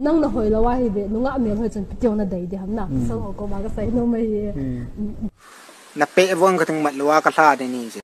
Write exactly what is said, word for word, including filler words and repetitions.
nang na hoi lawa hi be nunga mel hoi chan pityo na dai de hamna so ko ma ga sai no mai na pe vong ka thing mat lawa ka tha de ni se